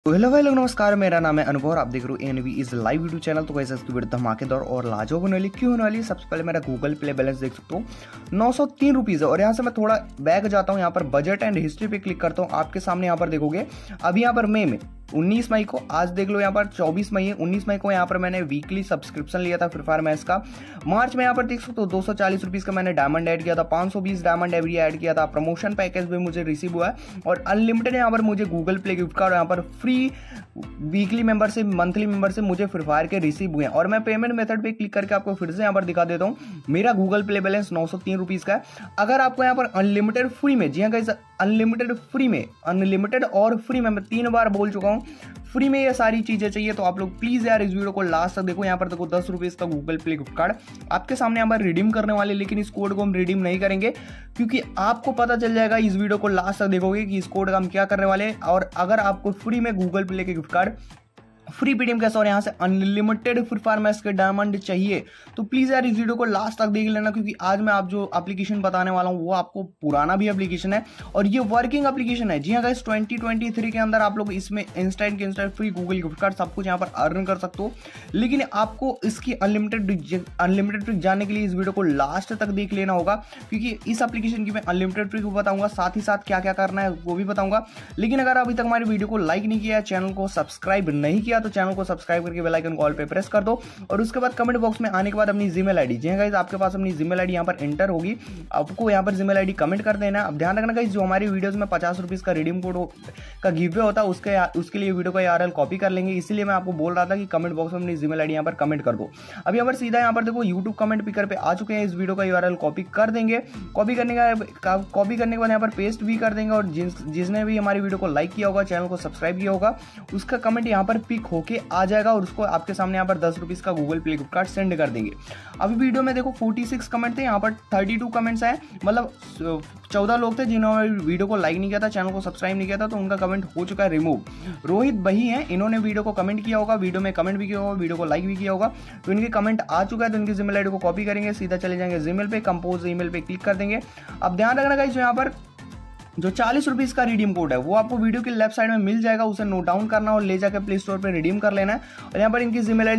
तो हेलो भाई लोग, नमस्कार। मेरा नाम है अनुभव और आप देख रहे हो NV is live video channel. तो कैसे इसकी वीडियो धमाकेदार और लाजवाब होने वाली क्यों होने वाली। सबसे पहले मेरा गूगल प्ले बैलेंस देख सकते हो 903 रुपीज़ है। और यहाँ से मैं थोड़ा बैक जाता हूँ, यहाँ पर बजट एंड हिस्ट्री पे क्लिक करता हूँ। आपके सामने यहाँ पर देखोगे अभी यहाँ पर मई में 19 मई को, आज देख लो यहाँ पर 24 मई है, 19 मई को यहाँ पर मैंने वीकली सब्सक्रिप्शन लिया था फ्री फायर मैच का। मार्च में यहाँ पर देख सकते हो 240 रुपीज़ का मैंने डायमंड ऐड किया था, 520 डायमंड एवरी ऐड किया था। प्रमोशन पैकेज भी मुझे रिसीव हुआ है और अनलिमिटेड यहाँ पर मुझे गूगल प्ले गिफ्ट कार्ड, यहाँ पर free weekly membership, monthly membership मुझे फ्री फायर के रिसीव हुए हैं। और मैं पेमेंट मेथड पे क्लिक करके आपको फिर से यहाँ पर दिखा देता हूँ। मेरा गूगल प्ले बैलेंस 903 रुपीज़ का है। अगर आपको यहाँ पर अनलिमिटेड फ्री में, जी हाँ गाइस, अनलिमिटेड फ्री में, अनलिमिटेड और फ्री में, मैं 3 बार बोल चुका हूँ, फ्री में ये सारी चीजें चाहिए तो आप लोग प्लीज यार इस वीडियो को लास्ट तक देखो। यहाँ पर देखो 10 रुपीज का गूगल प्ले गिफ्ट कार्ड आपके सामने यहाँ पर रिडीम करने वाले, लेकिन इस कोड को हम रिडीम नहीं करेंगे क्योंकि आपको पता चल जाएगा इस वीडियो को लास्ट तक देखोगे कि इस कोड का हम क्या करने वाले हैं। और अगर आपको फ्री में गूगल प्ले के गिफ्ट कार्ड, फ्री पीडीएम कैसे और यहाँ से अनलिमिटेड फ्री फायर मैच के डायमंड चाहिए तो प्लीज यार इस वीडियो को लास्ट तक देख लेना, क्योंकि आज मैं आप जो एप्लीकेशन बताने वाला हूँ वो आपको पुराना भी एप्लीकेशन है और ये वर्किंग एप्लीकेशन है। जी हाँ गाइस, 2023 के अंदर आप लोग इसमें इंस्टेंट के instant free Google gift card सब कुछ यहाँ पर अर्न कर सकते हो। लेकिन आपको इसकी अनलिमिटेड ट्रिक जानने के लिए इस वीडियो को लास्ट तक देख लेना होगा, क्योंकि इस एप्लीकेशन की मैं अनलिमिटेड ट्रिक बताऊंगा, साथ ही साथ क्या क्या करना है वो भी बताऊंगा। लेकिन अगर अभी तक हमारी वीडियो को लाइक नहीं किया, चैनल को सब्सक्राइब नहीं किया तो चैनल को सब्सक्राइब करके बेल आइकन कॉल पे प्रेस कर दो। और उसके बाद कमेंट बॉक्स में आने के बाद अपनी जीमेल आईडी, जी गाइस आपके पास अपनी जीमेल आईडी यहाँ पर एंटर होगी, आपको यहाँ पर जीमेल आईडी कमेंट कर देना। अब ध्यान रखना गाइस, जो हमारी वीडियोस में 50 रुपीज का रिडीम कोड का गिव होता है उसके लिए वीडियो का यूआरएल कॉपी कर लेंगे, इसीलिए मैं आपको बोल रहा था कि कमेंट बॉक्स में अपनी जीमेल आईडी यहाँ पर कमेंट कर दो। अब यहाँ पर सीधा यहाँ पर देखो यूट्यूब कमेंट पिकर पे आ चुके हैं, इस वीडियो का यूआरएल कॉपी कर देंगे। कॉपी करने के बाद यहाँ पर पेस्ट भी कर देंगे और जिसने भी हमारी वीडियो को लाइक किया होगा, चैनल को सब्सक्राइब किया होगा, उसका कमेंट यहाँ पर पिक होके आ जाएगा और उसको आपके सामने यहाँ पर 10 रुपीज का Google Play gift card send कर देंगे। अभी वीडियो में देखो 46 कमेंट थे, यहाँ पर 32 कमेंट्स हैं, मतलब 14 लोग थे जिन्होंने वीडियो को लाइक नहीं किया था, चैनल को सब्सक्राइब नहीं किया था, तो उनका कमेंट हो चुका है रिमूव। रोहित भाई हैं, इन्होंने वीडियो को कमेंट किया होगा, वीडियो में कमेंट भी किया होगा, वीडियो को लाइक भी किया होगा, तो इनके कमेंट आ चुका है। तो इनकी जीमेल आईडी को कॉपी करेंगे, सीधा चले जाएंगे जीमेल पे, कंपोज ईमेल पे क्लिक कर देंगे। अब ध्यान रखना गाइस, यहाँ पर जो 40 रुपीज का रिडीम कोड है वो आपको वीडियो के लेफ्ट साइड में मिल जाएगा, उसे नोट डाउन करना और ले जाकर प्ले स्टोर पे रिडीम कर लेना है। और यहाँ पर इनकी जीमेल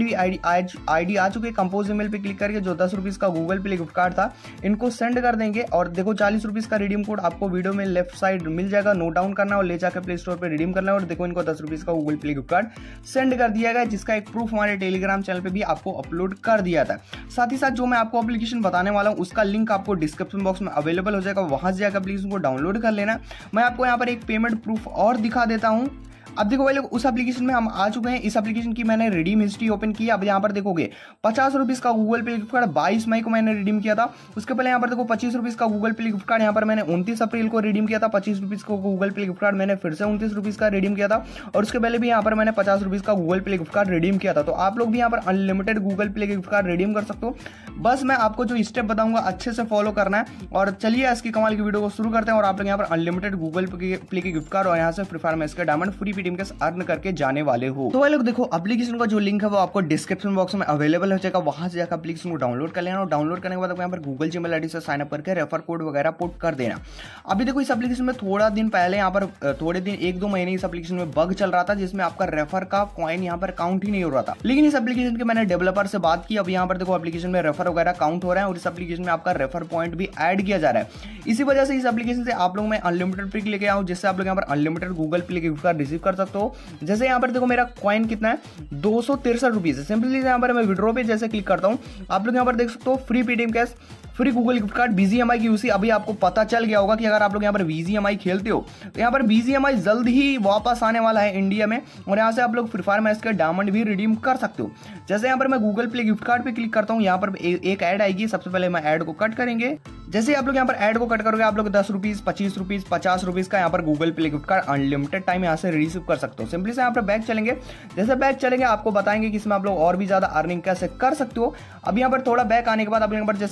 आईडी आ चुकी है, कंपोज ईमेल पे क्लिक करके जो 10 रुपीज का गूगल प्ले गिफ्ट कार्ड था इनको सेंड कर देंगे। और देखो 40 रुपीज का रिडीम कोड आपको वीडियो में लेफ्ट साइड मिल जाएगा, नोट डाउन करना और ले जाकर प्ले स्टोर पर रिडीम करना है। और देखो इनको 10 रुपीज का Google Play gift card send कर दिया गया, जिसका एक प्रूफ हमारे टेलीग्राम चैनल पर भी आपको अपलोड कर दिया था। साथ ही साथ जो मैं आपको एप्लीकेशन बताने वाला हूँ उसका लिंक आपको डिस्क्रिप्शन बॉक्स में अवेलेबल हो जाएगा, वहां से जाकर प्लीज उनको डाउनलोड कर लेना। मैं आपको यहाँ पर एक पेमेंट प्रूफ और दिखा देता हूं। अब देखो भाई लोग, उस एप्लीकेशन में हम आ चुके हैं, इस एप्लीकेशन की मैंने रिडीम हिस्ट्री ओपन की। अब यहाँ पर देखोगे 50 रुपीज का गूगल पे गिफ्ट कार्ड 22 मई को मैंने रिडीम किया था। उसके पहले यहाँ पर देखो 25 रुपीज का गूगल पे गिफ्ट कार्ड यहाँ पर मैंने 29 अप्रैल को रिडीम किया था। 25 रुपीज का गूगल पे गिफ्ट कार्ड मैंने फिर से 29 रुपीज का रिडीम किया था। और उसके पहले भी यहाँ पर मैंने 50 रुपीज का गूगल पे गिफ्ट कार्ड रिडीम किया था। तो आप लोग भी यहाँ पर unlimited Google Play gift card redeem कर सकते हो। बस मैं आपको जो स्टेप बताऊंगा अच्छे से फॉलो करना है। और चलिए इसकी कमाल की वीडियो को शुरू करते हैं। और आप लोग यहाँ पर अनलिमिटेड गूगल प्ले के गिफ्ट कार्ड और यहाँ से फ्री फायर मैच के डायमंड फ्री पीडीएम के अर्न करके जाने वाले हो। तो भाई लोग देखो, एप्लीकेशन का जो लिंक है वो आपको डिस्क्रिप्शन बॉक्स में अवेलेबल हो जाएगा, वहां से जाकर एप्लीकेशन को डाउनलोड कर लेना। और डाउनलोड करने के बाद यहाँ पर गूगल जीमेल आईडी से साइन अप करके रेफर कोड वगैरह पुट कर देना। अभी देखो इस एप्लीकेशन में थोड़ा दिन पहले, यहाँ पर थोड़े दिन 1-2 महीने इस एप्लीकेशन में बग चल रहा था, जिसमें आपका रेफर का कॉइन यहाँ पर काउंट ही नहीं हो रहा था। लेकिन इस एप्लीकेशन के मैंने डेवलपर से बात की, अब यहाँ पर देखो एप्लीकेशन में रेफर वगैरह काउंट हो रहा है और इस एप्लीकेशन में आपका रेफर पॉइंट भी ऐड किया जा रहा है। इसी वजह से इस एप्लीकेशन से आप लोग मैं अनलिमिटेड ट्रिक लेके आऊँ, जिससे आप लोग यहाँ पर unlimited Google Play gift card receive कर सकते हो। जैसे यहाँ पर देखो मेरा कॉइन कितना है, 263 रुपीज है। सिंपली यहाँ पर मैं विड्रॉ पे जैसे क्लिक करता हूँ, आप लोग यहाँ पर देख सकते हो free Paytm cash, free Google gift card, BGMI की यूसी। अभी आपको पता चल गया होगा कि अगर आप लोग यहाँ पर बीजीएमआई खेलते हो तो यहाँ पर बीजीएमआई जल्द ही वापस आने वाला है इंडिया में, और यहाँ से आप लोग फ्री फायर मैच के डायमंड भी रिडीम कर सकते हो। जैसे यहाँ पर मैं गूगल प्ले गिफ्ट कार्ड पे क्लिक करता हूँ, यहाँ पर एक ऐड आएगी। सबसे पहले मैं ऐड को कट करेंगे। जैसे आप लोग यहाँ पर ऐड को कट करोगे, आप लोग 10 रुपीज, 25 रुपीज, 50 रुपीज का यहाँ पर Google Play gift card unlimited time यहाँ से रिसीव कर सकते हो। सिंपली से यहाँ पर बैक चलेंगे। जैसे बैक चलेंगे आपको बताएंगे कि इसमें आप लोग और भी ज्यादा अर्निंग कैसे कर सकते हो। अब यहाँ पर थोड़ा बैक आने के बाद आप यहाँ पर जैसे आप लोग गूगल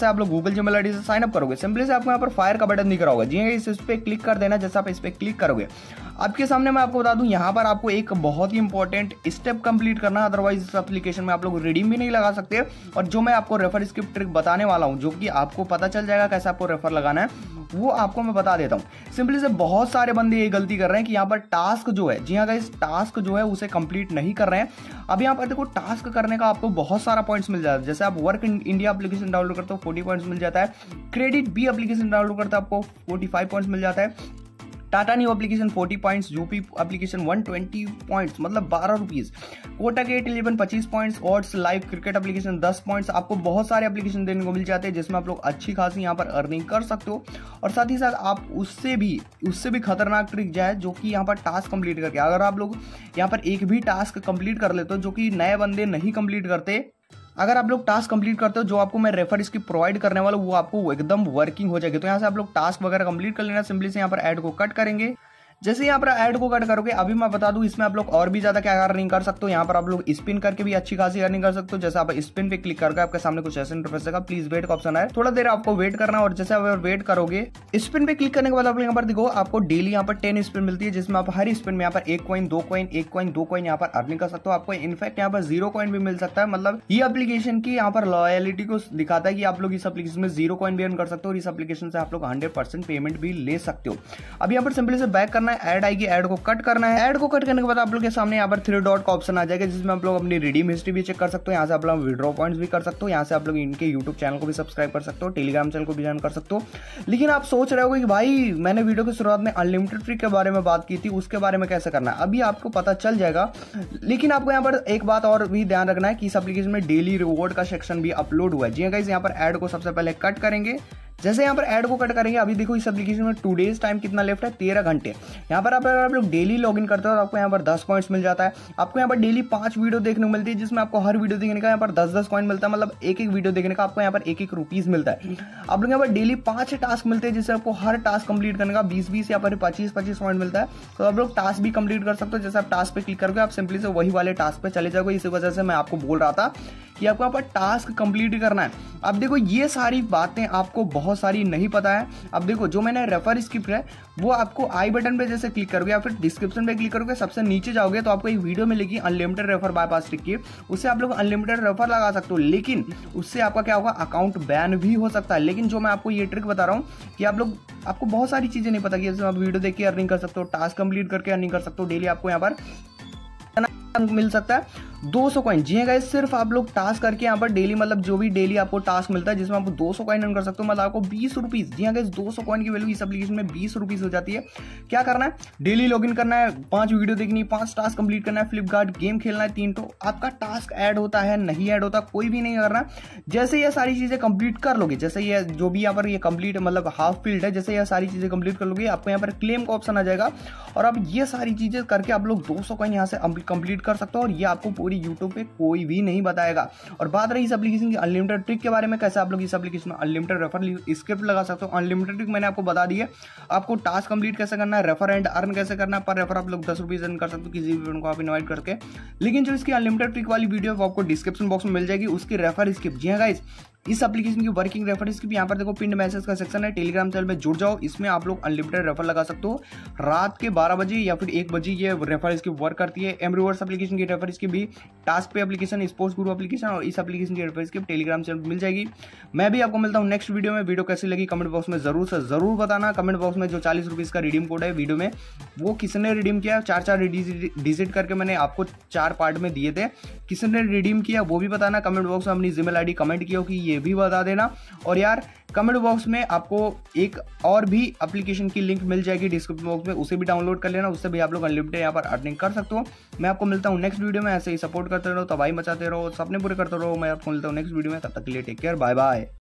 गूगल जीमेल आईडी से साइन अप करोगे, सिंपली से आपको यहाँ पर फायर का बटन दिख रहा होगा। जी इस पे क्लिक कर देना। जैसे आप इस पे क्लिक करोगे, आपके सामने मैं आपको बता दूं यहाँ पर आपको एक बहुत ही इंपॉर्टेंट स्टेप कंप्लीट करना है, अदरवाइज इस एप्लीकेशन में आप लोग रिडीम भी नहीं लगा सकते। और जो मैं आपको रेफर स्किप ट्रिक बताने वाला हूँ, जो कि आपको पता चल जाएगा कैसे आपको रेफर लगाना है, वो आपको मैं बता देता हूँ। सिंपली से बहुत सारे बंदे ये गलती कर रहे हैं कि यहाँ पर टास्क जो है, जी हाँ गाइस, टास्क जो है उसे कंप्लीट नहीं कर रहे हैं। अब यहाँ पर देखो टास्क करने का आपको बहुत सारा पॉइंट्स मिल जाता है। जैसे आप वर्क इंडिया एप्लीकेशन डाउनलोड करते हो 40 पॉइंट्स मिल जाता है, क्रेडिट बी एप्लीकेशन डाउनलोड करते हो आपको 45 पॉइंट्स मिल जाता है, Tata Neu application 40 points, UP application 120 points मतलब 12 रुपीज, कोटा गेट 11 25 points, odds live cricket application 10 points. आपको बहुत सारे एप्लीकेशन देने को मिल जाते हैं जिसमें आप लोग अच्छी खासी यहाँ पर अर्निंग कर सकते हो। और साथ ही साथ आप उससे भी खतरनाक ट्रिक जो है, जो कि यहाँ पर टास्क कंप्लीट करके, अगर आप लोग यहाँ पर एक भी टास्क कंप्लीट कर लेते हो, जो कि नए बंदे नहीं कंप्लीट करते, अगर आप लोग टास्क कंप्लीट करते हो, जो आपको मैं रेफर इसकी प्रोवाइड करने वाला हूं, वो आपको एकदम वर्किंग हो जाएगी। तो यहाँ से आप लोग टास्क वगैरह कंप्लीट कर लेना। सिंपली से यहाँ पर ऐड को कट करेंगे। जैसे यहाँ पर ऐड को कट करोगे, अभी मैं बता दूं इसमें आप लोग और भी ज्यादा क्या अर्निंग कर सकते हो। यहाँ पर आप लोग स्पिन करके भी अच्छी खासी अर्निंग कर सकते हो। जैसे आप स्पिन पे क्लिक करके आपके सामने कुछ ऐसा इंटरफेस आएगा, प्लीज वेट का ऑप्शन है, थोड़ा देर आपको वेट करना है। और जैसे आप वेट करोगे, स्पिन पे क्लिक करने के बाद आप यहाँ पर देखो आपको डेली यहाँ पर 10 स्पिन मिलती है, जिसमें आप हर स्पिन में यहाँ पर 1 कॉइन 2 कॉइन 1 कॉइन 2 कॉइन यहाँ पर अर्निंग कर सकते हो। आपको इनफैक्ट यहाँ पर 0 कॉइन भी मिल सकता है। मतलब ये एप्लीकेशन की यहाँ पर लॉयलिटी को दिखाता है कि आप लोग इस एप्लीकेशन में 0 कॉइन भी अर्न कर सकते हो और इस एप्लीकेशन से आप लोग 100% पेमेंट भी ले सकते हो। अब यहाँ पर सिंपली से बैक करना है, ऐड आएगी, ऐड को कट करना है। ऐड को कट करने के बाद आप लोग के सामने यहाँ पर 3 डॉट का ऑप्शन आ जाएगा, जिसमें आप लोग अपनी रिडीम हिस्ट्री भी चेक कर सकते हो। यहाँ से आप लोग विड्रॉ पॉइंट्स भी कर सकते हो। यहाँ से आप लोग इनके यूट्यूब चैनल को भी सब्सक्राइब कर सकते हो, टेलीग्राम चैनल को भी ज्वाइन कर सकते हो। लेकिन आप सोच रहे होगे कि भाई मैंने वीडियो की शुरुआत में अनलिमिटेड ट्रिक के बारे में बात की थी, उसके बारे में कैसे करना है, अभी आपको पता चल जाएगा। लेकिन आपको यहाँ पर एक बात और भी ध्यान रखना है कि इस एप्लीकेशन में डेली रिवॉर्ड का सेक्शन भी अपलोड हुआ है। जी गाइस, यहाँ पर ऐड को सबसे पहले कट करेंगे। जैसे यहाँ पर ऐड को कट करेंगे, अभी देखो इस एप्लीकेशन में 2 डेज टाइम कितना लेफ्ट है, 13 घंटे। यहाँ पर अगर आप लोग डेली लॉगिन करते हो तो आपको यहाँ पर 10 पॉइंट्स मिल जाता है। आपको यहाँ पर डेली 5 वीडियो देखने को मिलती है, जिसमें आपको हर वीडियो देखने का यहाँ पर 10-10 कॉइन मिलता है। मतलब एक वीडियो देखने का आपको यहाँ पर 1-1 रुपीज मिलता है। आप लोग यहाँ पर डेली 5 टास्क मिलते हैं, जिससे आपको हर टास्क कंप्लीट करने का 20-20 यहाँ पर 25-25 पॉइंट मिलता है। तो आप लोग टास्क भी कंप्लीट कर सकते हो। जैसे आप टास्क पे क्लिक करोगे, आप सिंपली से वही वाले टास्क पे चले जाओगे। इसी वजह से मैं आपको बोल रहा था कि आपको यहाँ पर टास्क कंप्लीट करना है। अब देखो ये सारी बातें आपको बहुत सारी नहीं पता है। अब देखो जो मैंने रेफर स्क्रिप्ट है, वो आपको आई बटन पे जैसे क्लिक करोगे या फिर डिस्क्रिप्शन पे क्लिक करोगे, सबसे नीचे जाओगे तो आपको एक वीडियो मिलेगी अनलिमिटेड रेफर बाईपास ट्रिक की। उससे आप लोग अनलिमिटेड रेफर लगा सकते हो, लेकिन उससे आपका क्या होगा, अकाउंट बैन भी हो सकता है। लेकिन जो मैं आपको ये ट्रिक बता रहा हूँ कि आपको बहुत सारी चीजें नहीं पता कि जैसे आप वीडियो देख के अर्निंग कर सकते हो, टास्क कंप्लीट करके अर्निंग कर सकते हो। डेली आपको यहाँ पर मिल सकता है 200 कॉइन। जी गाइस, सिर्फ आप लोग टास्क करके यहाँ पर डेली, मतलब जो भी डेली आपको टास्क मिलता है जिसमें आपको 200 कॉइन अर्न कर सकते हो, मतलब आपको 20 रुपीज। जी गाइस, 200 कॉइन की वैल्यू इस एप्लीकेशन में 20 रुपीज हो जाती है। क्या करना है, डेली लॉगिन करना है, 5 वीडियो देखनी है, 5 टास्क कंप्लीट करना है, फ्लिपकार्ट गेम खेलना है 3 तो आपका टास्क ऐड होता है, नहीं ऐड होता कोई भी नहीं करना। जैसे ये सारी चीजें कंप्लीट कर लोगे, जैसे ये जो भी यहाँ पर ये कंप्लीट मतलब हाफ फील्ड है, जैसे ये सारी चीजें कंप्लीट कर लोगे, आपको यहाँ पर क्लेम का ऑप्शन आ जाएगा और अब ये सारी चीजें करके आप लोग 200 कॉइन यहाँ से कंप्लीट कर सकते हो। और ये आपको पूरी यूट्यूब पे कोई भी नहीं बताएगा। और बात रही इस एप्लीकेशन की अनलिमिटेड ट्रिक के बारे में, कैसे आप लोग इस एप्लीकेशन में अनलिमिटेड रेफर स्क्रिप्ट लगा सकते हो। अनलिमिटेड ट्रिक मैंने आपको बता दी है, आपको टास्क कंप्लीट कैसे करना है, रेफर एंड अर्न कैसे करना है। पर रेफर आप लोग 10 रुपीज अर्न कर सकते हो किसी भी फ्रेंड को आप इनवाइट करके। लेकिन जो इसकी अनलिमिटेड ट्रिक वाली वीडियो है वो आपको डिस्क्रिप्शन बॉक्स में मिल जाएगी, उसकी रेफर स्क्रिप्ट। जी हाँ गाइस, इस एप्लीकेशन की वर्किंग रेफर स्क्रिप्ट यहाँ पर देखो पिन मैसेज का सेक्शन है, टेलीग्राम चैनल में जुड़ जाओ, इसमें आप लोग अनलिमिटेड रेफर लगा सकते हो। रात के 12 बजे या फिर 1 बजे ये रेफर स्क्रिप्ट वर्क करती है। एमरीवर्स एप्लीकेशन की रेफर स्क्रिप्ट भी, task pay application, sports Guru application और इस एप्लीकेशन की रेफर स्क्रिप्ट टेलीग्राम चैनल मिल जाएगी। मैं भी आपको मिलता हूँ नेक्स्ट वीडियो में। वीडियो कैसी लगी कमेंट बॉक्स में जरूर से जरूर बताना। कमेंट बॉक्स में जो 40 रुपीज का रिडीम कोड है वीडियो में, वो किसने रिडीम किया, 4-4 डिजिट करके मैंने आपको 4 पार्ट में दिए थे, किसने रिडीम किया वो भी बताना। कमेंट बॉक्स में अपनी जीमेल आईडी कमेंट किया कि ये भी बता देना। और यार कमेंट बॉक्स में आपको एक और भी एप्लीकेशन की लिंक मिल जाएगी डिस्क्रिप्शन बॉक्स में, उसे भी डाउनलोड कर लेना, उससे भी आप लोग अनलिमिटेड यहाँ पर अर्निंग कर सकते हो। मैं आपको मिलता हूँ नेक्स्ट वीडियो में। ऐसे ही सपोर्ट करते रहो, तबाही मचाते रहो, सपने पूरे करते रहो। मैं आपको मिलता हूँ नेक्स्ट वीडियो में, तब तक के लिए टेक केयर, बाय बाय।